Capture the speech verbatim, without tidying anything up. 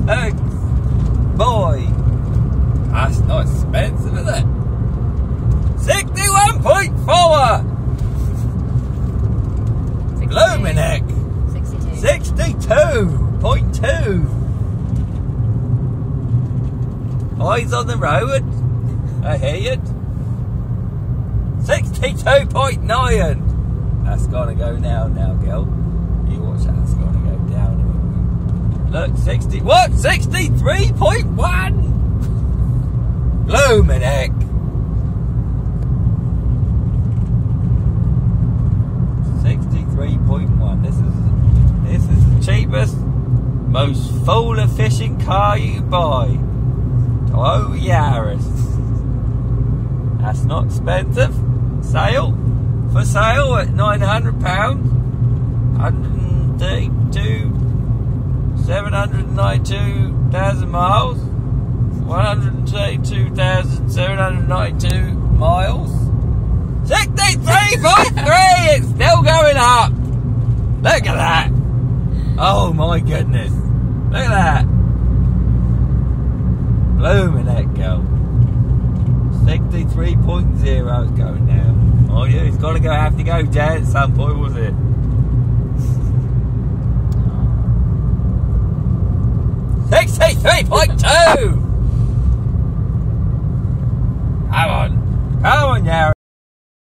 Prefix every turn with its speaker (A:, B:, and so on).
A: Thanks, boy. That's not expensive, is it? sixty-one point four. Bloomin' heck.
B: sixty-two.
A: sixty-two point two. Eyes on the road. I hear you. sixty-two point nine. That's gonna go down now, girl. You watch that. It's gonna go down. Look, sixty. What? sixty-three point one. Bloomin' heck. sixty-three point one. This is this is the cheapest, most full efficient car you can buy. Oh, Yaris. That's not expensive. Sale for sale at nine hundred pounds. one hundred thirty-two, seven hundred ninety-two thousand miles. one hundred thirty-two thousand seven hundred ninety-two miles. sixty-three point three! It's still going up! Look at that! Oh my goodness! Look at that! Bloomin' heck, girl. sixty-three point zero is going down. Oh yeah, it's got to go, have to go down at some point, was it? sixty-three point two! Come on. Come on, Yaris.